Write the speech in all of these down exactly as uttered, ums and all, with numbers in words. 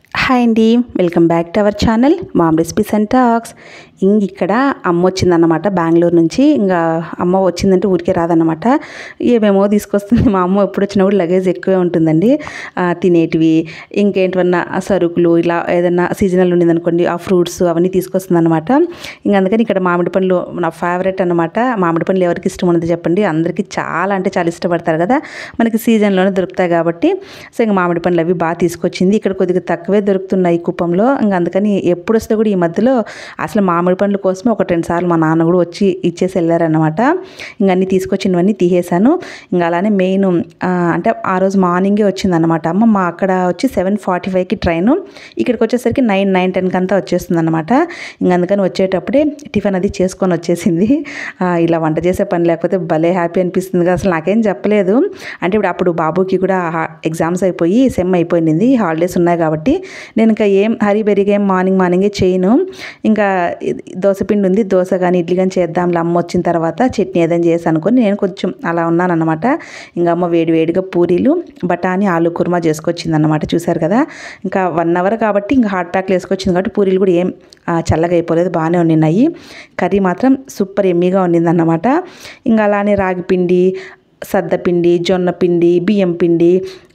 Hi అండి, welcome back to our channel mom recipes and talks. ఇంక ఇక్కడ అమ్మ వచ్చిందన్నమాట బెంగళూరు నుంచి. ఇంకా అమ్మ వచ్చిందంటే ఊరికే రాదన్నమాట, ఏమేమో తీసుకొస్తుంది. మా అమ్మ ఎప్పుడు వచ్చినా కూడా లగేజ్ ఎక్కువే ఉంటుందండి. తినేటివి ఇంకేంటివన్నా సరుకులు ఇలా ఏదన్నా సీజనల్ ఉండిందనుకోండి, ఆ ఫ్రూట్స్ అవన్నీ తీసుకొస్తుంది అనమాట. ఇంక అందుకని ఇక్కడ మామిడి పండ్లు నా ఫేవరెట్ అనమాట. మామిడి పండ్లు ఎవరికి ఇష్టం ఉండదు చెప్పండి, అందరికీ చాలా అంటే చాలా ఇష్టపడతారు కదా, మనకి సీజన్లోనే దొరుకుతాయి కాబట్టి. సో ఇంక మామిడి పండ్లు అవి బాగా తీసుకొచ్చింది. ఇక్కడ కొద్దిగా తక్కువే దొరుకుతున్నాయి కుప్పంలో. ఇంక అందుకని ఎప్పుడు వస్తే కూడా ఈ మధ్యలో అసలు మామిడి పండ్ల కోసమే ఒక రెండు సార్లు మా నాన్న కూడా వచ్చి ఇచ్చేసి వెళ్ళారనమాట. ఇంక అన్నీ తీసుకొచ్చినవన్నీ తీసేశాను. ఇంకా అలానే మెయిన్ అంటే ఆ రోజు మార్నింగే వచ్చిందనమాట అమ్మ. మా అక్కడ వచ్చి సెవెన్ ఫార్టీ ఫైవ్కి ట్రైను, ఇక్కడికి వచ్చేసరికి నైన్ నైన్ టెన్కి అంతా వచ్చేస్తుంది అనమాట. ఇంక అందుకని వచ్చేటప్పుడే టిఫిన్ అది చేసుకొని వచ్చేసింది. ఇలా వంట చేసే పని లేకపోతే భలే హ్యాపీ అనిపిస్తుంది కదా. అసలు నాకేం చెప్పలేదు అంటే ఇప్పుడు అప్పుడు బాబుకి కూడా ఎగ్జామ్స్ అయిపోయి సెమ్ అయిపోయింది, హాలిడేస్ ఉన్నాయి కాబట్టి నేను ఇంకా ఏం హరీ బెరీగా ఏం మార్నింగ్ మార్నింగే చేయను. ఇంకా దోశ పిండి ఉంది, దోశ కానీ ఇడ్లీ కానీ చేద్దాంలే అమ్మ వచ్చిన తర్వాత, చట్నీ ఏదైనా చేసి అనుకొని నేను కొంచెం అలా ఉన్నాను అనమాట. ఇంకా అమ్మ వేడి వేడిగా పూరీలు బఠానీ ఆలు కుర్మా చేసుకొచ్చింది అనమాట. చూసారు కదా, ఇంకా వన్ అవర్ కాబట్టి ఇంకా హాట్ ప్యాక్లు వేసుకొచ్చింది కాబట్టి పూరీలు కూడా ఏం చల్లగా అయిపోలేదు, బాగానే ఉన్నాయి. కర్రీ మాత్రం సూపర్ ఎమ్మీగా ఉండింది అన్నమాట. ఇంకా అలానే రాగి పిండి, సద్దపిండి, జొన్న పిండి, బియ్యం పిండి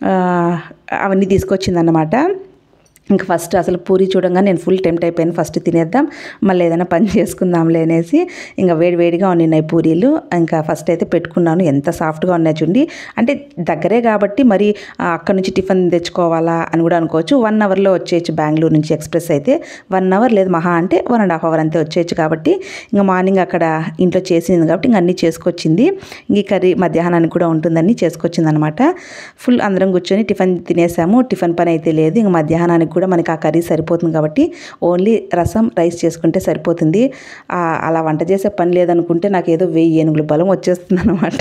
అవన్నీ తీసుకొచ్చిందన్నమాట. ఇంకా ఫస్ట్ అసలు పూరి చూడంగా నేను ఫుల్ టెంప్ట్ అయిపోయాను, ఫస్ట్ తినేద్దాం మళ్ళీ ఏదైనా పని చేసుకుందాంలే అనేసి. ఇంకా వేడి వేడిగా ఉన్నాయి పూరీలు. ఇంకా ఫస్ట్ అయితే పెట్టుకున్నాను, ఎంత సాఫ్ట్గా ఉన్నాయి చూడండి. అంటే దగ్గరే కాబట్టి మరి అక్కడ నుంచి టిఫిన్ తెచ్చుకోవాలా అని కూడా అనుకోవచ్చు. వన్ అవర్లో వచ్చేయచ్చు బెంగళూరు నుంచి ఎక్స్ప్రెస్ అయితే. వన్ అవర్ లేదు మహా అంటే వన్ అండ్ హాఫ్ అవర్ అంతే వచ్చేయచ్చు కాబట్టి ఇంకా మార్నింగ్ అక్కడ ఇంట్లో చేసింది కాబట్టి ఇంక అన్నీ చేసుకొచ్చింది. ఇంక ఈ కర్రీ మధ్యాహ్నానికి కూడా ఉంటుందని చేసుకొచ్చింది అనమాట. ఫుల్ అందరం కూర్చొని టిఫిన్ తినేసాము. టిఫిన్ పని అయితే లేదు. ఇంక మధ్యాహ్నానికి కూడా మనకి ఆ కర్రీ సరిపోతుంది కాబట్టి ఓన్లీ రసం రైస్ చేసుకుంటే సరిపోతుంది. అలా వంట చేసే పని లేదనుకుంటే నాకు ఏదో వెయ్యి ఏనుగులు బలం వచ్చేస్తుంది అనమాట.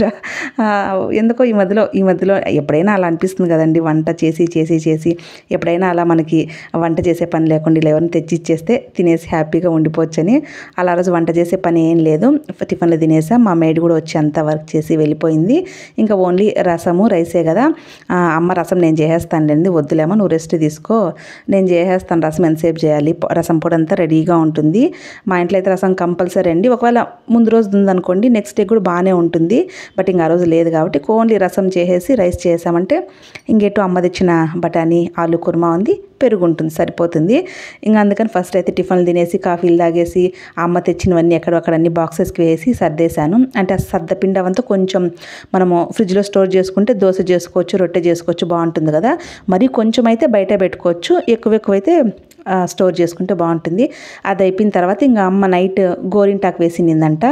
ఎందుకో ఈ మధ్యలో ఈ మధ్యలో ఎప్పుడైనా అలా అనిపిస్తుంది కదండి, వంట చేసి చేసి చేసి ఎప్పుడైనా అలా మనకి వంట చేసే పని లేకుండా ఇలా ఎవరిని తెచ్చి ఇచ్చేస్తే తినేసి హ్యాపీగా ఉండిపోవచ్చని. అలా రోజు వంట చేసే పని ఏం లేదు, టిఫిన్లు తినేసాం. మా మేడ్ కూడా వచ్చి అంతా వర్క్ చేసి వెళ్ళిపోయింది. ఇంకా ఓన్లీ రసము రైసే కదా. అమ్మ రసం నేను చేసేస్తానులేండి, వద్దులేమో నువ్వు రెస్ట్ తీసుకో, నేను చేసేస్తాను రసం, ఎంతసేపు చేయాలి, రసం పొడి అంతా రెడీగా ఉంటుంది. మా ఇంట్లో అయితే రసం కంపల్సరీ అండి. ఒకవేళ ముందు రోజు ఉందనుకోండి నెక్స్ట్ డే కూడా బాగానే ఉంటుంది, బట్ ఇంకా ఆ రోజు లేదు కాబట్టి ఓన్లీ రసం చేసేసి రైస్ చేసామంటే ఇంకెటు అమ్మ తెచ్చిన బఠానీ ఆలు కుర్మా ఉంది, పెరుగు ఉంటుంది, సరిపోతుంది. ఇంకా అందుకని ఫస్ట్ అయితే టిఫిన్లు తినేసి కాఫీలు తాగేసి అమ్మ తెచ్చినవన్నీ ఎక్కడొక్కడ అన్ని బాక్సెస్కి వేసి సర్దేశాను. అంటే ఆ సర్దపిండి అవంతా కొంచెం మనము ఫ్రిడ్జ్లో స్టోర్ చేసుకుంటే దోశ చేసుకోవచ్చు, రొట్టె చేసుకోవచ్చు, బాగుంటుంది కదా. మరి కొంచెం అయితే బయట పెట్టుకోవచ్చు, ఎక్కువ ఎక్కువైతే స్టోర్ చేసుకుంటే బాగుంటుంది. అది అయిపోయిన తర్వాత ఇంకా అమ్మ నైట్ గోరింటాకు వేసిందంట.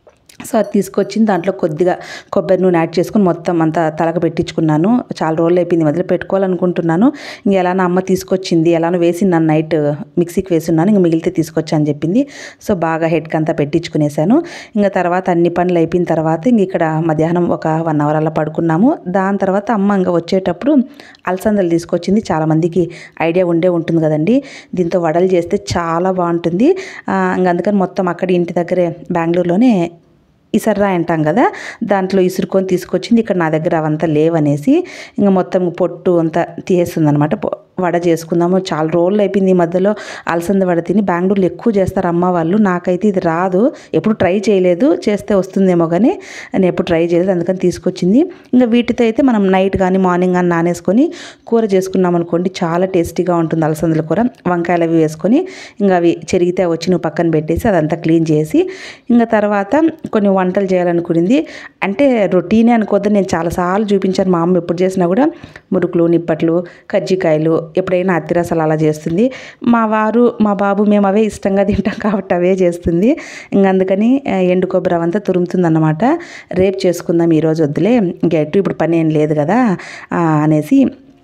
సో అది తీసుకొచ్చింది, దాంట్లో కొద్దిగా కొబ్బరి నూనె యాడ్ చేసుకుని మొత్తం అంతా తలక పెట్టించుకున్నాను. చాలా రోజులు అయిపోయింది, మొదలు పెట్టుకోవాలనుకుంటున్నాను. ఇంక ఎలానో అమ్మ తీసుకొచ్చింది, ఎలానో వేసి నన్ను నైట్ మిక్సీకి వేసున్నాను, ఇంక మిగిలితే తీసుకొచ్చా అని చెప్పింది. సో బాగా హెడ్కి అంతా పెట్టించుకునేసాను. ఇంకా తర్వాత అన్ని పనులు అయిపోయిన తర్వాత ఇంక ఇక్కడ మధ్యాహ్నం ఒక వన్ అవర్ అలా పడుకున్నాము. దాని తర్వాత అమ్మ ఇంకా వచ్చేటప్పుడు అలసందలు తీసుకొచ్చింది. చాలామందికి ఐడియా ఉండే ఉంటుంది కదండి, దీంతో వడలు చేస్తే చాలా బాగుంటుంది. ఇంక అందుకని మొత్తం అక్కడ ఇంటి దగ్గరే బెంగళూరులోనే ఇసర్రా అంటాం కదా, దాంట్లో ఇసురుకొని తీసుకొచ్చింది. ఇక్కడ నా దగ్గర అవంతా లేవనేసి ఇంకా మొత్తం పొట్టు అంతా తీసేస్తుంది అనమాట. వడ చేసుకుందాము, చాలా రోజులు అయిపోయింది ఈ మధ్యలో అలసంద వడ తిని. బెంగళూరులో ఎక్కువ చేస్తారు అమ్మ వాళ్ళు, నాకైతే ఇది రాదు, ఎప్పుడు ట్రై చేయలేదు, చేస్తే వస్తుందేమో కానీ నేను ఎప్పుడు ట్రై చేయలేదు, అందుకని తీసుకొచ్చింది. ఇంకా వీటితో అయితే మనం నైట్ కానీ మార్నింగ్ కానీ నానేసుకొని కూర చేసుకున్నాం అనుకోండి, చాలా టేస్టీగా ఉంటుంది అలసందల కూర. వంకాయలు అవి వేసుకొని ఇంకా అవి చెరిగితే వచ్చి నువ్వు పక్కన పెట్టేసి అదంతా క్లీన్ చేసి ఇంకా తర్వాత కొన్ని వంటలు చేయాలనుకునింది. అంటే రొటీనే అనుకోద్దు, నేను చాలాసార్లు చూపించాను మా అమ్మ ఎప్పుడు చేసినా కూడా. మురుకులు, నిప్పట్లు, కజ్జికాయలు, ఎప్పుడైనా అత్తిరసాలు అలా చేస్తుంది. మా వారు మా బాబు మేము అవే ఇష్టంగా తింటాం కాబట్టి అవే చేస్తుంది. ఇంక అందుకని ఎండు కొబ్బరి అవంతా తురుముతుంది అన్నమాట. రేపు చేసుకుందాం ఈరోజు వద్దులే, ఇంకెట్టు ఇప్పుడు పని ఏం లేదు కదా అనేసి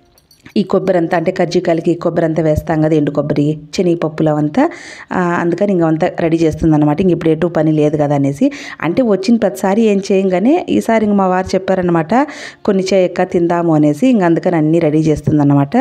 ఈ కొబ్బరి అంతా అంటే కజ్జికాయలకి కొబ్బరి అంతా వేస్తాం కదా, ఎండు కొబ్బరి, శనగపప్పులు అవంతా, అందుకని ఇంకంతా రెడీ చేస్తుంది అనమాట. ఇంక ఇప్పుడు ఎటు పని లేదు కదా అనేసి. అంటే వచ్చిన ప్రతిసారి ఏం చేయంగానే ఈసారి ఇంక మా వారు చెప్పారనమాట, కొన్ని చేయక్క తిందాము అనేసి. ఇంక అందుకని అన్నీ రెడీ చేస్తుంది అన్నమాట.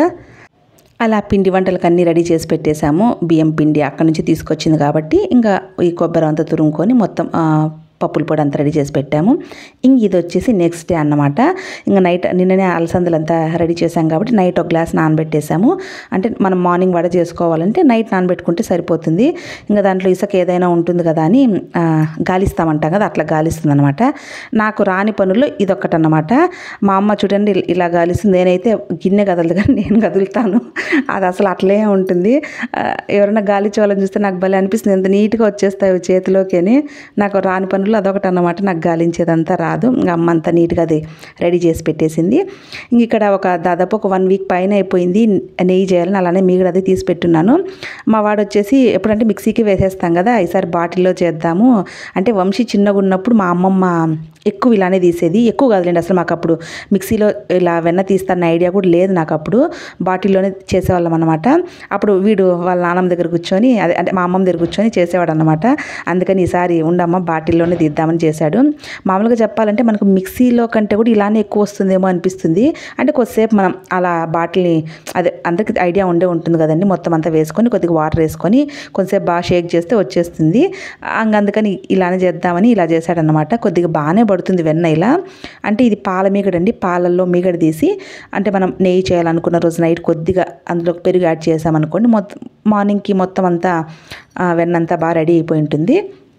అలా పిండి వంటలకు అన్నీ రెడీ చేసి పెట్టేశాము. బియ్యం పిండి అక్కడ నుంచి తీసుకొచ్చింది కాబట్టి ఇంకా ఈ కొబ్బరి అంతా తురుముకొని మొత్తం పప్పుల పొడి అంతా రెడీ చేసి పెట్టాము. ఇంక ఇది వచ్చేసి నెక్స్ట్ డే అన్నమాట. ఇంకా నైట్ నిన్ననే అలసందలంతా రెడీ చేసాం కాబట్టి నైట్ ఒక గ్లాస్ నానబెట్టేసాము. అంటే మనం మార్నింగ్ వడ చేసుకోవాలంటే నైట్ నానబెట్టుకుంటే సరిపోతుంది. ఇంకా దాంట్లో ఇసుక ఏదైనా ఉంటుంది కదా అని గాలిస్తామంటాం కదా, అట్లా గాలిస్తుంది అనమాట. నాకు రాని పనుల్లో ఇదొక్కటి అన్నమాట. మా అమ్మ చూడండి ఇలా గాలిస్తుంది, నేనైతే గిన్నె కదలదు కానీ నేను కదులుతాను. అది అసలు అట్లే ఉంటుంది. ఎవరైనా గాలి చోళం చూస్తే నాకు భలే అనిపిస్తుంది, ఎంత నీట్గా వచ్చేస్తాయి చేతిలోకి అని. నాకు రాని పనులు అదొకటి అన్నమాట. నాకు గాలించేదంతా రాదు. ఇంకా అమ్మ అంతా నీట్గా అది రెడీ చేసి పెట్టేసింది. ఇంక ఇక్కడ ఒక దాదాపు ఒక వన్ వీక్ పైన అయిపోయింది నెయ్యి చేయాలని, అలానే మీగడ అది తీసి పెట్టున్నాను. మా వాడు వచ్చేసి ఎప్పుడంటే మిక్సీకి వేసేస్తాం కదా, ఈసారి బాటిల్లో చేద్దాము అంటే వంశీ చిన్నగా ఉన్నప్పుడు మా అమ్మమ్మ ఎక్కువ ఇలానే తీసేది. ఎక్కువ కాదులేండి, అసలు మాకు అప్పుడు మిక్సీలో ఇలా వెన్న తీస్తాన్న ఐడియా కూడా లేదు నాకు. అప్పుడు బాటిల్లోనే చేసేవాళ్ళం అనమాట. అప్పుడు వీడు వాళ్ళ నాన్నమ్మ దగ్గర కూర్చొని అదే అంటే మా అమ్మమ్మ దగ్గర కూర్చొని చేసేవాడు అనమాట. అందుకని ఈసారి ఉండమ్మ బాటిల్లోనే తీద్దామని చేశాడు. మామూలుగా చెప్పాలంటే మనకు మిక్సీలో కంటే కూడా ఇలానే ఎక్కువ వస్తుందేమో అనిపిస్తుంది. అంటే కొద్దిసేపు మనం అలా బాటిల్ని అదే అందరికి ఐడియా ఉండే ఉంటుంది కదండి, మొత్తం అంతా వేసుకొని కొద్దిగా వాటర్ వేసుకొని కొంచెంసేపు బాగా షేక్ చేస్తే వచ్చేస్తుంది. అందుకని ఇలానే చేద్దామని ఇలా చేశాడనమాట. కొద్దిగా బాగానే పడుతుంది వెన్న ఇలా. అంటే ఇది పాల మీగడ అండి. పాలల్లో మీగడ తీసి అంటే మనం నెయ్యి చేయాలనుకున్న రోజు నైట్ కొద్దిగా అందులో పెరుగు యాడ్ చేసామనుకోండి, మొత్తం మార్నింగ్కి మొత్తం అంతా వెన్న అంతా బాగా రెడీ అయిపోయి ఉంటుంది.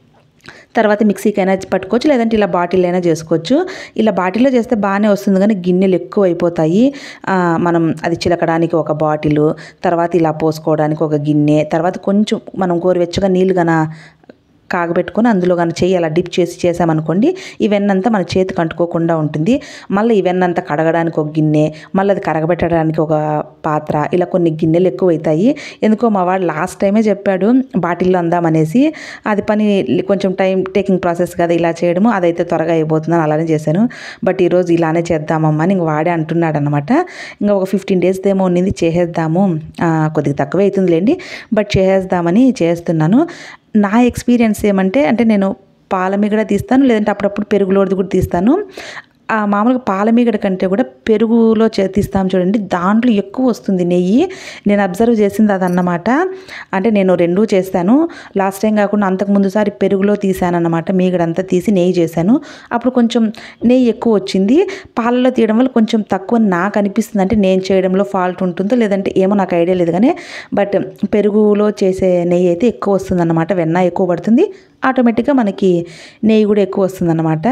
తర్వాత మిక్సీకి అయినా పట్టుకోవచ్చు, లేదంటే ఇలా బాటిల్ అయినా చేసుకోవచ్చు. ఇలా బాటిల్లో చేస్తే బాగానే వస్తుంది కానీ గిన్నెలు ఎక్కువ అయిపోతాయి. మనం అది చిలకడానికి ఒక బాటిలు, తర్వాత ఇలా పోసుకోవడానికి ఒక గిన్నె, తర్వాత కొంచెం మనం గోరువెచ్చగా నీళ్ళు కన్నా కాగబెట్టుకొని అందులో కానీ చెయ్యి అలా డిప్ చేసి చేసామనుకోండి, ఈ వెన్నంతా మన చేతికి అంటుకోకుండా ఉంటుంది. మళ్ళీ ఈ వెన్నంతా కడగడానికి ఒక గిన్నె, మళ్ళీ అది కరగబెట్టడానికి ఒక పాత్ర, ఇలా కొన్ని గిన్నెలు ఎక్కువ అవుతాయి. ఎందుకో మా వాడు లాస్ట్ టైమే చెప్పాడు బాటిల్లో అందామనేసి. అది పని కొంచెం టైం టేకింగ్ ప్రాసెస్ కదా ఇలా చేయడము, అదైతే త్వరగా అయిపోతుందని అలానే చేశాను. బట్ ఈరోజు ఇలానే చేద్దామమ్మా అని ఇంక వాడే అంటున్నాడు అనమాట. ఇంకా ఒక ఫిఫ్టీన్ డేస్ ఏమో ఉన్నింది, చేసేద్దాము, కొద్దిగా తక్కువే అవుతుందిలేండి, బట్ చేసేద్దామని చేస్తున్నాను. నా ఎక్స్పీరియన్స్ ఏమంటే అంటే నేను పాల మీగడ తీస్తాను, లేదంటే అప్పుడప్పుడు పెరుగులోది కూడా తీస్తాను. మామూలుగా పాల మీగడ కంటే కూడా పెరుగులో చే తీస్తాం చూడండి, దాంట్లో ఎక్కువ వస్తుంది నెయ్యి. నేను అబ్జర్వ్ చేసింది అదన్నమాట. అంటే నేను రెండూ చేస్తాను. లాస్ట్ టైం కాకుండా అంతకుముందుసారి పెరుగులో తీసాను అన్నమాట. మీగడంతా తీసి నెయ్యి చేశాను, అప్పుడు కొంచెం నెయ్యి ఎక్కువ వచ్చింది. పాలలో తీయడం వల్ల కొంచెం తక్కువ నాకు అనిపిస్తుంది. అంటే నేను చేయడంలో ఫాల్ట్ ఉంటుందో లేదంటే ఏమో నాకు ఐడియా లేదు కానీ, బట్ పెరుగులో చేసే నెయ్యి అయితే ఎక్కువ వస్తుంది అన్నమాట. వెన్న ఎక్కువ పడుతుంది, ఆటోమేటిక్గా మనకి నెయ్యి కూడా ఎక్కువ వస్తుంది అన్నమాట.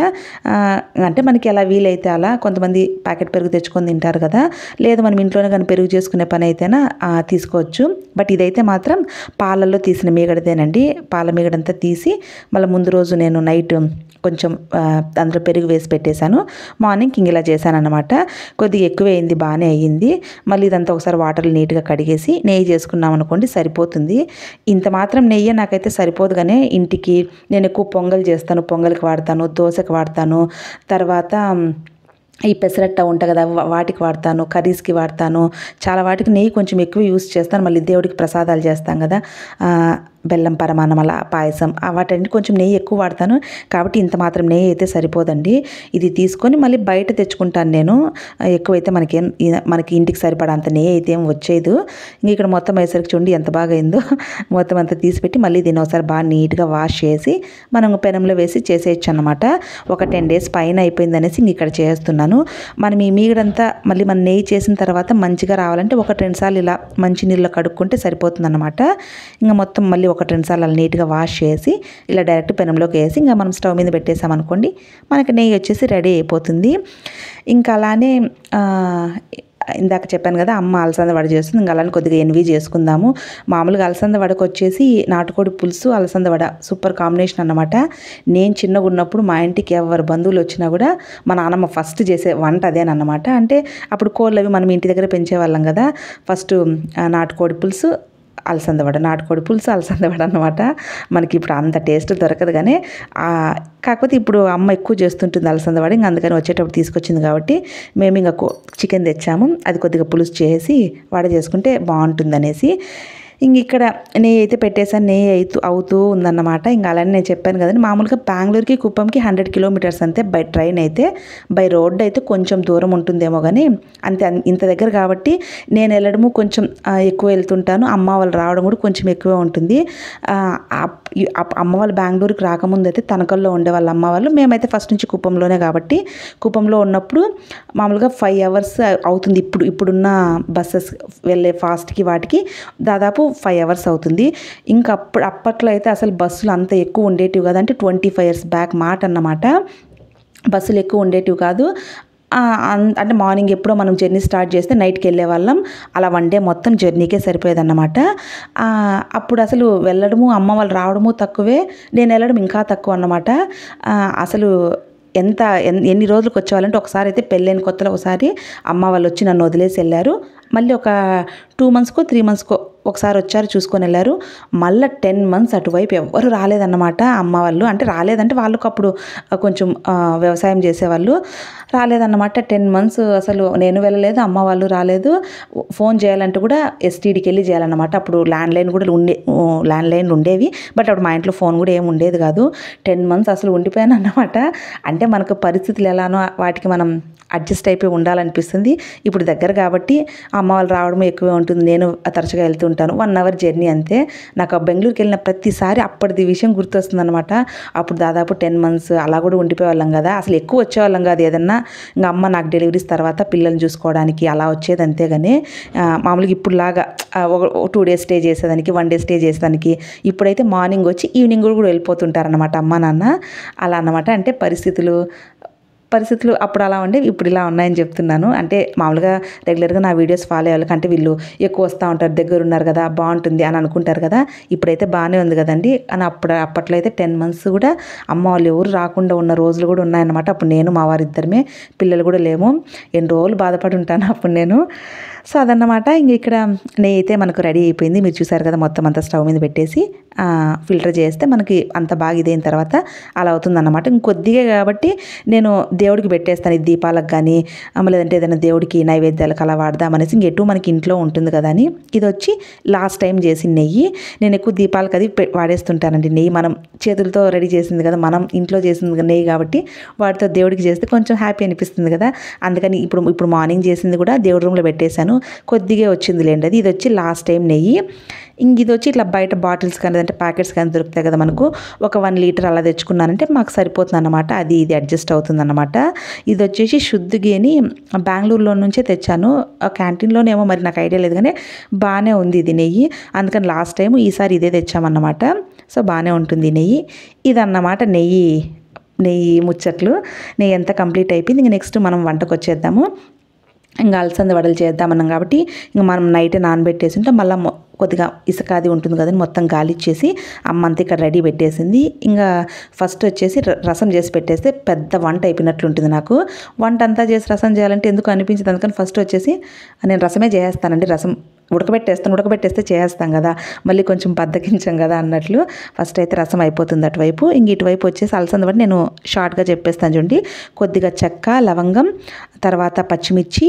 అంటే మనకి ఎలా వీలైతే అలా. కొంతమంది ప్యాకెట్ పెరుగు తెచ్చుకొని తింటారు కదా, లేదు మనం ఇంట్లోనే కానీ పెరుగు చేసుకునే పని అయితేనా తీసుకోవచ్చు. బట్ ఇదైతే మాత్రం పాలల్లో తీసిన మీగడదేనండి. పాల మీగడంతా తీసి మళ్ళీ ముందు రోజు నేను నైట్ కొంచెం అందులో పెరుగు వేసి పెట్టేశాను. మార్నింగ్ ఇంక ఇలా చేశాను అనమాట. కొద్దిగా ఎక్కువ అయింది, బాగానే అయ్యింది. మళ్ళీ ఇదంతా ఒకసారి వాటర్లు నీట్గా కడిగేసి నెయ్యి చేసుకున్నాం అనుకోండి సరిపోతుంది. ఇంత మాత్రం నెయ్యి నాకైతే సరిపోదు కానీ, ఇంటికి నేను ఎక్కువ పొంగల్ చేస్తాను, పొంగల్కి వాడతాను, దోశకి వాడతాను, తర్వాత ఈ పెసరట్ట ఉంటాయి కదా వాటికి వాడతాను, కర్రీస్కి వాడతాను. చాలా వాటికి నెయ్యి కొంచెం ఎక్కువ యూస్ చేస్తాను. మళ్ళీ దేవుడికి ప్రసాదాలు చేస్తాం కదా, బెల్లం పరమాన్నం అలా పాయసం, వాటన్ని కొంచెం నెయ్యి ఎక్కువ వాడతాను. కాబట్టి ఇంత మాత్రం నెయ్యి అయితే సరిపోదండి. ఇది తీసుకొని మళ్ళీ బయట తెచ్చుకుంటాను నేను. ఎక్కువైతే మనకి మనకి ఇంటికి సరిపడా అంత నెయ్యి అయితే ఏం వచ్చేది. ఇంక ఇక్కడ మొత్తం వేసరికి చూడండి ఎంత బాగా అయిందో. మొత్తం అంతా తీసిపెట్టి మళ్ళీ దీన్ని ఒకసారి బాగా నీట్గా వాష్ చేసి మనం పెనంలో వేసి చేసేయచ్చు అనమాట. ఒక టెన్ డేస్ పైన అయిపోయింది అనేసి ఇంక ఇక్కడ చేస్తున్నాను. మనం ఈ మీగడంతా మళ్ళీ మనం నెయ్యి చేసిన తర్వాత మంచిగా రావాలంటే ఒక రెండు సార్లు ఇలా మంచి నీళ్ళు కడుక్కుంటే సరిపోతుంది అనమాట. ఇంకా మొత్తం మళ్ళీ ఒక రెండు సార్లు అలా నీట్గా వాష్ చేసి ఇలా డైరెక్ట్ పెనంలోకి వేసి ఇంకా మనం స్టవ్ మీద పెట్టేసామనుకోండి, మనకి నెయ్యి వచ్చేసి రెడీ అయిపోతుంది. ఇంకా అలానే ఇందాక చెప్పాను కదా అమ్మ అలసంద వడ చేస్తుంది, ఇంకా అలానే కొద్దిగా ఎన్వి చేసుకుందాము. మామూలుగా అలసంద వడకు వచ్చేసి నాటుకోడి పులుసు అలసంద వడ సూపర్ కాంబినేషన్ అన్నమాట. నేను చిన్నగా ఉన్నప్పుడు మా ఇంటికి ఎవరు బంధువులు వచ్చినా కూడా మా నాన్నమ్మ ఫస్ట్ చేసే వంట అదేనమాట. అంటే అప్పుడు కోళ్ళు అవి మనం ఇంటి దగ్గర పెంచేవాళ్ళం కదా, ఫస్ట్ నాటుకోడి పులుసు అలసంద వడ, నాటుకోడి పులుసు అలసంద వడ అనమాట. మనకి ఇప్పుడు అంత టేస్ట్ దొరకదు కానీ, కాకపోతే ఇప్పుడు అమ్మ ఎక్కువ చేస్తుంటుంది అలసంద వడ. ఇంకా అందుకని వచ్చేటప్పుడు తీసుకొచ్చింది కాబట్టి మేము ఇంకా చికెన్ తెచ్చాము, అది కొద్దిగా పులుసు చేసి వడ చేసుకుంటే బాగుంటుంది అనేసి. ఇంక ఇక్కడ నెయ్యి అయితే పెట్టేసాను, నెయ్యి అవుతూ అవుతూ ఉందన్నమాట. ఇంకా అలానే నేను చెప్పాను కదండి, మామూలుగా బెంగళూరుకి కుప్పంకి హండ్రెడ్ కిలోమీటర్స్ అంతే బై ట్రైన్ అయితే. బై రోడ్ అయితే కొంచెం దూరం ఉంటుందేమో కానీ అంతే, ఇంత దగ్గర కాబట్టి నేను వెళ్ళడము కొంచెం ఎక్కువ వెళ్తుంటాను, అమ్మ వాళ్ళు రావడం కూడా కొంచెం ఎక్కువ ఉంటుంది. అమ్మ వాళ్ళు బెంగళూరుకి రాకముందు అయితే తనకల్లో ఉండేవాళ్ళు అమ్మ వాళ్ళు, మేమైతే ఫస్ట్ నుంచి కుప్పంలోనే కాబట్టి కుప్పంలో ఉన్నప్పుడు మామూలుగా ఫైవ్ అవర్స్ అవుతుంది. ఇప్పుడు ఇప్పుడున్న బస్సెస్ వెళ్ళే ఫాస్ట్కి వాటికి దాదాపు ఫైవ్ అవర్స్ అవుతుంది. ఇంకా అప్పుడు అప్పట్లో అయితే అసలు బస్సులు అంత ఎక్కువ ఉండేటివి కాదు, అంటే ట్వంటీ ఫైవ్ ఇయర్స్ బ్యాక్ మాట అన్నమాట. బస్సులు ఎక్కువ ఉండేటివి కాదు. అంటే మార్నింగ్ ఎప్పుడో మనం జర్నీ స్టార్ట్ చేస్తే నైట్కి వెళ్ళే వాళ్ళం, అలా వన్ డే మొత్తం జర్నీకే సరిపోయేదన్నమాట. అప్పుడు అసలు వెళ్ళడము అమ్మ వాళ్ళు రావడము తక్కువే, నేను వెళ్ళడం ఇంకా తక్కువ అన్నమాట. అసలు ఎంత ఎన్ని రోజులకు వచ్చేవాళ్ళంటే ఒకసారి అయితే పెళ్ళైన కొత్తలో ఒకసారి అమ్మ వాళ్ళు వచ్చి నన్ను వదిలేసి వెళ్ళారు. మళ్ళీ ఒక టూ మంత్స్కో త్రీ మంత్స్కో ఒకసారి వచ్చారు, చూసుకొని వెళ్ళారు. మళ్ళీ టెన్ మంత్స్ అటువైపు ఎవ్వరు రాలేదన్నమాట అమ్మ వాళ్ళు. అంటే రాలేదంటే వాళ్ళకు అప్పుడు కొంచెం వ్యవసాయం చేసేవాళ్ళు, రాలేదన్నమాట. టెన్ మంత్స్ అసలు నేను వెళ్ళలేదు, అమ్మ వాళ్ళు రాలేదు. ఫోన్ చేయాలంటే కూడా ఎస్టీడీకి వెళ్ళి చేయాలన్నమాట. అప్పుడు ల్యాండ్లైన్ కూడా ఉండే ల్యాండ్లైన్లు ఉండేవి, బట్ అప్పుడు మా ఇంట్లో ఫోన్ కూడా ఏమి ఉండేది కాదు. టెన్ మంత్స్ అసలు ఉండిపోయాను అన్నమాట. అంటే మనకు పరిస్థితులు ఎలానో వాటికి మనం అడ్జస్ట్ అయిపోయి ఉండాలనిపిస్తుంది. ఇప్పుడు దగ్గర కాబట్టి అమ్మ వాళ్ళు రావడం ఎక్కువే ఉంటుంది, నేను తరచుగా వెళ్తూ ఉంటాను. వన్ అవర్ జర్నీ అంతే. నాకు బెంగళూరుకి వెళ్ళిన ప్రతిసారి అప్పటిది విషయం గుర్తొస్తుంది అనమాట. అప్పుడు దాదాపు టెన్ మంత్స్ అలా కూడా ఉండిపోయేవాళ్ళం కదా, అసలు ఎక్కువ వచ్చేవాళ్ళం కాదు. ఏదన్నా ఇంకా అమ్మ నాకు డెలివరీస్ తర్వాత పిల్లల్ని చూసుకోవడానికి అలా వచ్చేది అంతేగాని మామూలుగా ఇప్పుడులాగా ఒక టూ డేస్ స్టే చేసేదానికి, వన్ డే స్టే చేసేదానికి. ఇప్పుడైతే మార్నింగ్ వచ్చి ఈవినింగ్ కూడా వెళ్ళిపోతుంటారనమాట అమ్మ నాన్న, అలా అన్నమాట. అంటే పరిస్థితులు పరిస్థితులు అప్పుడు అలా ఉండేవి, ఇప్పుడు ఇలా ఉన్నాయని చెప్తున్నాను. అంటే మామూలుగా రెగ్యులర్గా నా వీడియోస్ ఫాలో అయ్యే వాళ్ళకి అంటే వీళ్ళు ఎక్కువ వస్తూ ఉంటారు, దగ్గర ఉన్నారు కదా, బాగుంటుంది అని అనుకుంటారు కదా. ఇప్పుడైతే బాగానే ఉంది కదండి అని. అప్పుడు అప్పట్లో అయితే టెన్ మంత్స్ కూడా అమ్మ వాళ్ళు ఎవరు రాకుండా ఉన్న రోజులు కూడా ఉన్నాయన్నమాట. అప్పుడు నేను మా వారిద్దరమే, పిల్లలు కూడా లేము. ఎన్ని రోజులు బాధపడి ఉంటాను అప్పుడు నేను. సో అదన్నమాట. ఇంక ఇక్కడ నెయ్యి అయితే మనకు రెడీ అయిపోయింది. మీరు చూసారు కదా, మొత్తం అంతా స్టవ్ మీద పెట్టేసి ఫిల్టర్ చేస్తే మనకి అంత బాగా ఇదైన తర్వాత అలా అవుతుందన్నమాట. ఇంకొద్దిగా కాబట్టి నేను దేవుడికి పెట్టేస్తాను, ఇది దీపాలకు కానీ లేదంటే ఏదైనా దేవుడికి నైవేద్యాలకు అలా వాడదామనేసి. ఇంకెటు మనకి ఇంట్లో ఉంటుంది కదా అని. ఇది వచ్చి లాస్ట్ టైం చేసిన నెయ్యి. నేను ఎక్కువ దీపాలకు అది వాడేస్తుంటానండి నెయ్యి. మనం చేతులతో రెడీ చేసింది కదా, మనం ఇంట్లో చేసింది నెయ్యి కాబట్టి వాటితో దేవుడికి చేస్తే కొంచెం హ్యాపీ అనిపిస్తుంది కదా. అందుకని ఇప్పుడు ఇప్పుడు మార్నింగ్ చేసింది కూడా దేవుడి రూమ్లో పెట్టేశాను, కొద్దిగా వచ్చింది లేండి అది. ఇది వచ్చి లాస్ట్ టైం నెయ్యి. ఇంక ఇది వచ్చి ఇట్లా బయట బాటిల్స్ కానీ అంటే ప్యాకెట్స్ కానీ దొరుకుతాయి కదా మనకు, ఒక వన్ లీటర్ అలా తెచ్చుకున్నానంటే మాకు సరిపోతుంది అన్నమాట. అది ఇది అడ్జస్ట్ అవుతుంది అన్నమాట. ఇది వచ్చేసి శుద్ధ ఘీ అని బెంగళూరులో నుంచే తెచ్చాను, క్యాంటీన్లోనేమో మరి నాకు ఐడియా లేదు కానీ బాగానే ఉంది ఇది నెయ్యి. అందుకని లాస్ట్ టైం ఈసారి ఇదే తెచ్చామన్నమాట. సో బాగానే ఉంటుంది నెయ్యి. ఇదన్నమాట నెయ్యి నెయ్యి ముచ్చట్లు. నెయ్యి ఎంత కంప్లీట్ అయిపోయింది. ఇంక నెక్స్ట్ మనం వంటకు వచ్చేద్దాము. ఇంకా అలసంద వడలు చేద్దామన్నాం కాబట్టి ఇంకా మనం నైటే నానబెట్టేసి ఉంటే మళ్ళీ కొద్దిగా ఇసుక అది ఉంటుంది కదండి, మొత్తం గాలి ఇచ్చేసి అమ్మ అంతా ఇక్కడ రెడీ పెట్టేసింది. ఇంకా ఫస్ట్ వచ్చేసి రసం చేసి పెట్టేస్తే పెద్ద వంట అయిపోయినట్లు ఉంటుంది నాకు. వంట అంతా చేసి రసం చేయాలంటే ఎందుకు అనిపించింది, అందుకని ఫస్ట్ వచ్చేసి నేను రసమే చేస్తానండి. రసం ఉడకబెట్టేస్తాను, ఉడకబెట్టేస్తే చేస్తాం కదా, మళ్ళీ కొంచెం బద్దకించాం కదా అన్నట్లు. ఫస్ట్ అయితే రసం అయిపోతుంది అటువైపు. ఇంక ఇటువైపు వచ్చేసి అలసంద బట్టి నేను షార్ట్గా చెప్పేస్తాను చూడండి. కొద్దిగా చెక్క, లవంగం, తర్వాత పచ్చిమిర్చి,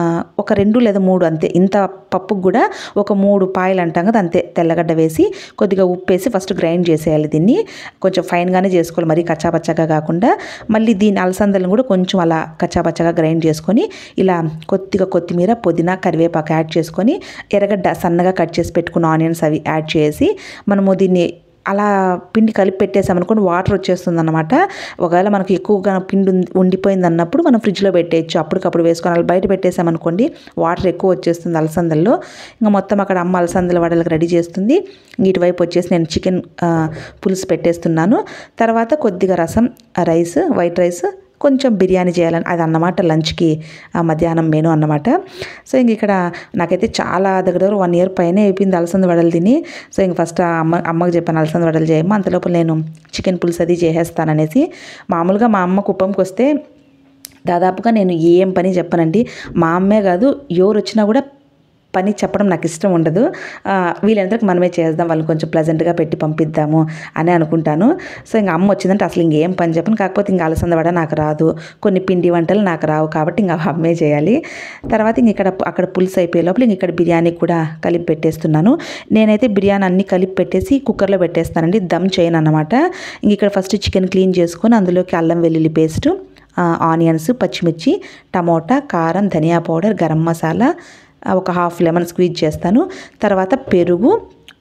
ఒక రెండు లేదా మూడు అంతే, ఇంత పప్పుకు కూడా ఒక మూడు పాయలు అంటాం కదా అంతే, తెల్లగడ్డ వేసి కొద్దిగా ఉప్పు వేసి ఫస్ట్ గ్రైండ్ చేసేయాలి. దీన్ని కొంచెం ఫైన్గానే చేసుకోవాలి, మరీ కచ్చాపచ్చగా కాకుండా. మళ్ళీ దీని అలసందలను కూడా కొంచెం అలా కచ్చాపచ్చగా గ్రైండ్ చేసుకొని ఇలా కొద్దిగా కొత్తిమీర, పుదీనా, కరివేపాకు యాడ్ చేసుకొని ఎర్రగడ్డ సన్నగా కట్ చేసి పెట్టుకున్న ఆనియన్స్ అవి యాడ్ చేసి మనము దీన్ని అలా పిండి కలిపి పెట్టేసామనుకోండి వాటర్ వచ్చేస్తుంది అనమాట. ఒకవేళ మనకు ఎక్కువగా పిండి ఉండిపోయింది అన్నప్పుడు మనం ఫ్రిడ్జ్లో పెట్టేయచ్చు, అప్పటికప్పుడు వేసుకొని అలా బయట పెట్టేసామనుకోండి వాటర్ ఎక్కువ వచ్చేస్తుంది అలసందల్లో. ఇంకా మొత్తం అక్కడ అమ్మ అలసందల వడలకు రెడీ చేస్తుంది. ఇటువైపు వచ్చేసి నేను చికెన్ పులుసు పెట్టేస్తున్నాను. తర్వాత కొద్దిగా రసం, రైస్, వైట్ రైస్, కొంచెం బిర్యానీ చేయాలని అది అన్నమాట లంచ్కి మధ్యాహ్నం మెను అన్నమాట. సో ఇంక ఇక్కడ నాకైతే చాలా దగ్గర దగ్గర వన్ ఇయర్ పైనే అయిపోయింది అలసంద వడలు తిని. సో ఇంక ఫస్ట్ అమ్మ అమ్మకి చెప్పాను అలసంద వడలు చేయమ్మా, అంతలోపు నేను చికెన్ పులుసు అది చేసేస్తాననేసి. మామూలుగా మా అమ్మ కుప్పంకి వస్తే దాదాపుగా నేను ఏం పని చెప్పనండి, మా అమ్మే కాదు ఎవరు వచ్చినా కూడా పని చెప్పడం నాకు ఇష్టం ఉండదు. వీళ్ళందరికి మనమే చేద్దాం, వాళ్ళని కొంచెం ప్లెజెంట్గా పెట్టి పంపిద్దాము అని అనుకుంటాను. సో ఇంకా అమ్మ వచ్చిందంటే అసలు ఇంకేం పని చెప్పను. కాకపోతే ఇంకా అలసంద వడ నాకు రాదు, కొన్ని పిండి వంటలు నాకు రావు, కాబట్టి ఇంకా అమ్మే చేయాలి. తర్వాత ఇంక ఇక్కడ అక్కడ పులుసు అయిపోయే లోపల ఇంక ఇక్కడ బిర్యానీ కూడా కలిపి పెట్టేస్తున్నాను. నేనైతే బిర్యానీ అన్ని కలిపి పెట్టేసి కుక్కర్లో పెట్టేస్తానండి, దమ్ చేయను అన్నమాట. ఇంక ఇక్కడ ఫస్ట్ చికెన్ క్లీన్ చేసుకొని అందులోకి అల్లం వెల్లుల్లి పేస్టు, ఆనియన్స్, పచ్చిమిర్చి, టమోటా, కారం, ధనియా పౌడర్, గరం మసాలా, ఒక హాఫ్ లెమన్ స్క్వీజ్ చేస్తాను. తర్వాత పెరుగు,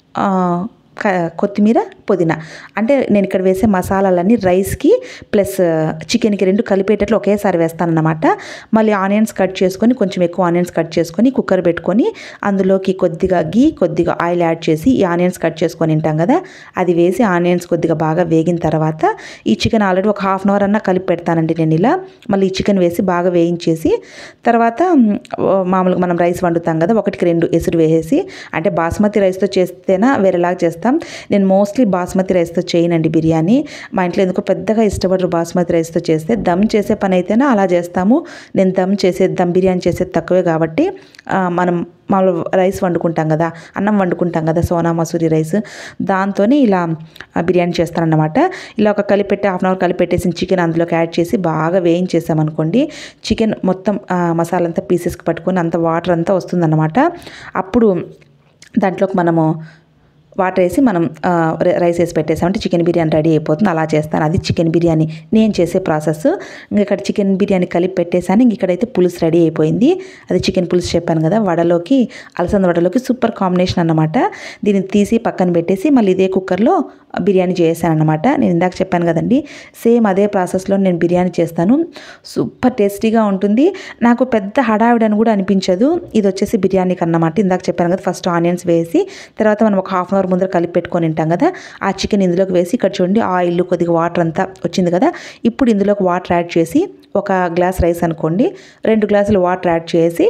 కొత్తిమీర, పుదీనా. అంటే నేను ఇక్కడ వేసే మసాలాలన్నీ రైస్కి ప్లస్ చికెన్కి రెండు కలిపేటట్లు ఒకేసారి వేస్తాను అన్నమాట. మళ్ళీ ఆనియన్స్ కట్ చేసుకొని, కొంచెం ఎక్కువ ఆనియన్స్ కట్ చేసుకొని కుక్కర్ పెట్టుకొని అందులోకి కొద్దిగా గీ, కొద్దిగా ఆయిల్ యాడ్ చేసి ఈ ఆనియన్స్ కట్ చేసుకొని ఉంటాం కదా, అది వేసి ఆనియన్స్ కొద్దిగా బాగా వేగిన తర్వాత ఈ చికెన్ ఆల్రెడీ ఒక హాఫ్ అన్ అవర్ అన్నా కలిపి పెడతానండి నేను ఇలా. మళ్ళీ ఈ చికెన్ వేసి బాగా వేయించేసి తర్వాత మామూలుగా మనం రైస్ వండుతాం కదా, ఒకటికి రెండు ఎసురు వేసేసి, అంటే బాస్మతి రైస్తో చేస్తేనా వేరేలాగా చేస్తాం. నేను మోస్ట్లీ బాస్మతి రైస్తో చేయనండి బిర్యానీ. మా ఇంట్లో ఎందుకో పెద్దగా ఇష్టపడరు బాస్మతి రైస్తో చేస్తే. దమ్ చేసే పని అయితేనే అలా చేస్తాము. నేను దమ్ చేసే దమ్ బిర్యానీ చేసేది తక్కువే కాబట్టి మనం మామూలు రైస్ వండుకుంటాం కదా, అన్నం వండుకుంటాం కదా, సోనా మసూరి రైస్, దాంతోనే ఇలా బిర్యానీ చేస్తానన్నమాట. ఇలా ఒక కలిపెట్టి హాఫ్ అన్ అవర్ కలిపెట్టేసిన చికెన్ అందులోకి యాడ్ చేసి బాగా వేయించేసామనుకోండి, చికెన్ మొత్తం మసాలా అంతా పీసెస్కి పట్టుకొని అంత వాటర్ అంతా వస్తుందన్నమాట. అప్పుడు దాంట్లోకి మనము వాటర్ వేసి మనం రైస్ వేసి పెట్టేసామంటే చికెన్ బిర్యానీ రెడీ అయిపోతుంది. అలా చేస్తాను. అది చికెన్ బిర్యానీ నేను చేసే ప్రాసెస్. ఇంక ఇక్కడ చికెన్ బిర్యానీ కలిపి పెట్టేసాను. ఇంక ఇక్కడైతే పులుసు రెడీ అయిపోయింది. అది చికెన్ పులుసు చెప్పాను కదా, వడలోకి, అలసంద వడలోకి సూపర్ కాంబినేషన్ అన్నమాట. దీన్ని తీసి పక్కన పెట్టేసి మళ్ళీ ఇదే కుక్కర్లో బిర్యానీ చేశాను అన్నమాట. నేను ఇందాక చెప్పాను కదండి, సేమ్ అదే ప్రాసెస్లో నేను బిర్యానీ చేస్తాను. సూపర్ టేస్టీగా ఉంటుంది. నాకు పెద్ద హడావిడని కూడా అనిపించదు. ఇది వచ్చేసి బిర్యానీకి అన్నమాట. ఇందాక చెప్పాను కదా, ఫస్ట్ ఆనియన్స్ వేసి తర్వాత మనం ఒక హాఫ్ అన్ అవర్ ముందర కలిపి పెట్టుకొని ఉంటాం కదా, ఆ చికెన్ ఇందులోకి వేసి ఇక్కడ చూడండి ఆయిల్ కొద్దిగా వాటర్ అంతా వచ్చింది కదా, ఇప్పుడు ఇందులోకి వాటర్ యాడ్ చేసి ఒక గ్లాస్ రైస్ అనుకోండి, రెండు గ్లాసులు వాటర్ యాడ్ చేసి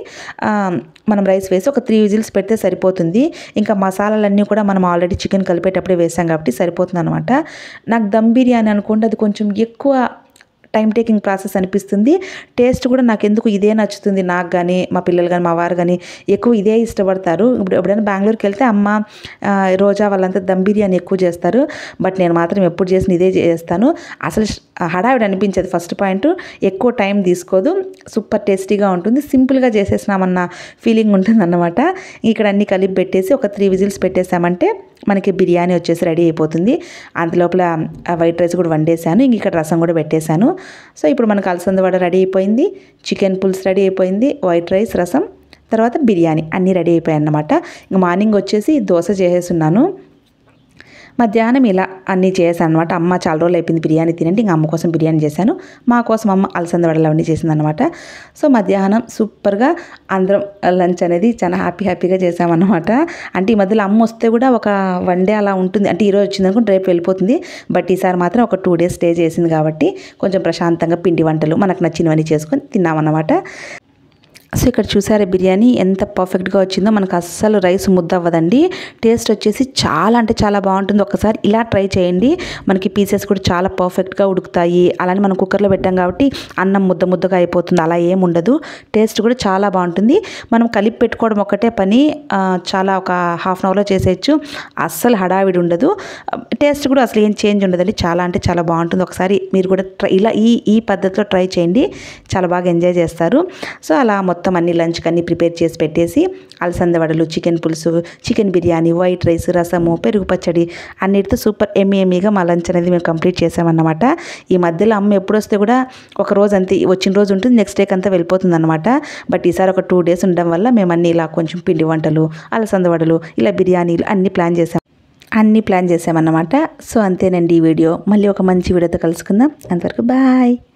మనం రైస్ వేసి ఒక త్రీ విజిల్స్ పెడితే సరిపోతుంది. ఇంకా మసాలాలన్నీ కూడా మనం ఆల్రెడీ చికెన్ కలిపేటప్పుడే వేసాం కాబట్టి సరిపోతుంది అనమాట. నాకు దమ్ బిర్యానీ అనుకోండి అది కొంచెం ఎక్కువ టైం టేకింగ్ ప్రాసెస్ అనిపిస్తుంది. టేస్ట్ కూడా నాకు ఎందుకు ఇదే నచ్చుతుంది. నాకు కానీ మా పిల్లలు కానీ మా వారు కానీ ఎక్కువ ఇదే ఇష్టపడతారు. ఇప్పుడు ఎప్పుడైనా బెంగళూరుకి వెళ్తే అమ్మ రోజా వాళ్ళంతా దమ్ బిర్యానీ ఎక్కువ చేస్తారు, బట్ నేను మాత్రం ఎప్పుడు చేసిన ఇదే చేస్తాను. అసలు హడావిడి అనిపించేది. ఫస్ట్ పాయింట్ ఎక్కువ టైం తీసుకోదు, సూపర్ టేస్టీగా ఉంటుంది, సింపుల్గా చేసేసినామన్న ఫీలింగ్ ఉంటుంది అన్నమాట. ఇక్కడ అన్నీ కలిపి పెట్టేసి ఒక త్రీ విజిల్స్ పెట్టేసామంటే మనకి బిర్యానీ వచ్చేసి రెడీ అయిపోతుంది. అంతలోపల వైట్ రైస్ కూడా వండేసాను. ఇంక ఇక్కడ రసం కూడా పెట్టేశాను. సో ఇప్పుడు మనకు అలసంద వడ రెడీ అయిపోయింది, చికెన్ పులుసు రెడీ అయిపోయింది, వైట్ రైస్, రసం, తర్వాత బిర్యానీ అన్నీ రెడీ అయిపోయాయి అన్నమాట. ఇంక మార్నింగ్ వచ్చేసి దోశ చేసేస్తున్నాను. మధ్యాహ్నం ఇలా అన్నీ చేశాను అనమాట. అమ్మ చాలా రోజులు అయిపోయింది బిర్యానీ తినండి, ఇంకా అమ్మ కోసం బిర్యానీ చేశాను, మా కోసం అమ్మ అలసంద వడలు అవన్నీ చేసింది అనమాట. సో మధ్యాహ్నం సూపర్గా అందరం లంచ్ అనేది చాలా హ్యాపీ హ్యాపీగా చేసామన్నమాట. అంటే ఈ మధ్యలో అమ్మ వస్తే కూడా ఒక వన్ డే అలా ఉంటుంది, అంటే ఈరోజు వచ్చింది అనుకుంటే రేపు వెళ్ళిపోతుంది, బట్ ఈసారి మాత్రం ఒక టూ డేస్ స్టే చేసింది కాబట్టి కొంచెం ప్రశాంతంగా పిండి వంటలు మనకు నచ్చినవన్నీ చేసుకొని తిన్నామన్నమాట. సో ఇక్కడ చూసారా బిర్యానీ ఎంత పర్ఫెక్ట్గా వచ్చిందో. మనకు అస్సలు రైస్ ముద్ద అవ్వదండి. టేస్ట్ వచ్చేసి చాలా అంటే చాలా బాగుంటుంది. ఒకసారి ఇలా ట్రై చేయండి. మనకి పీసెస్ కూడా చాలా పర్ఫెక్ట్గా ఉడుకుతాయి. అలానే మనం కుక్కర్లో పెట్టాం కాబట్టి అన్నం ముద్ద ముద్దగా అయిపోతుంది, అలా ఏం ఉండదు. టేస్ట్ కూడా చాలా బాగుంటుంది. మనం కలిపి పెట్టుకోవడం ఒక్కటే పని, చాలా ఒక హాఫ్ అన్ అవర్లో చేసేయచ్చు. అస్సలు హడావిడి ఉండదు. టేస్ట్ కూడా అసలు ఏం చేంజ్ ఉండదండి. చాలా అంటే చాలా బాగుంటుంది. ఒకసారి మీరు కూడా ట్రై ఇలా ఈ ఈ పద్ధతిలో ట్రై చేయండి, చాలా బాగా ఎంజాయ్ చేస్తారు. సో అలా మొత్తం అన్ని లంచ్కి అన్నీ ప్రిపేర్ చేసి పెట్టేసి అలసంద వడలు, చికెన్ పులుసు, చికెన్ బిర్యానీ, వైట్ రైస్, రసము, పెరుగు పచ్చడి అన్నిటితో సూపర్ ఎమ్మి ఎమ్మిగా మా లంచ్ అనేది మేము కంప్లీట్ చేసామన్నమాట. ఈ మధ్యలో అమ్మ ఎప్పుడు వస్తే కూడా ఒక రోజు అంతే, వచ్చిన రోజు ఉంటుంది, నెక్స్ట్ డేకి అంతా వెళ్ళిపోతుంది అనమాట. బట్ ఈసారి ఒక టూ డేస్ ఉండడం వల్ల మేము అన్నీ ఇలా కొంచెం పిండి వంటలు, అలసంద వడలు, ఇలా బిర్యానీలు అన్నీ ప్లాన్ చేసాం అన్నీ ప్లాన్ చేసామన్నమాట. సో అంతేనండి ఈ వీడియో. మళ్ళీ ఒక మంచి వీడియోతో కలుసుకుందాం. అంతవరకు బాయ్.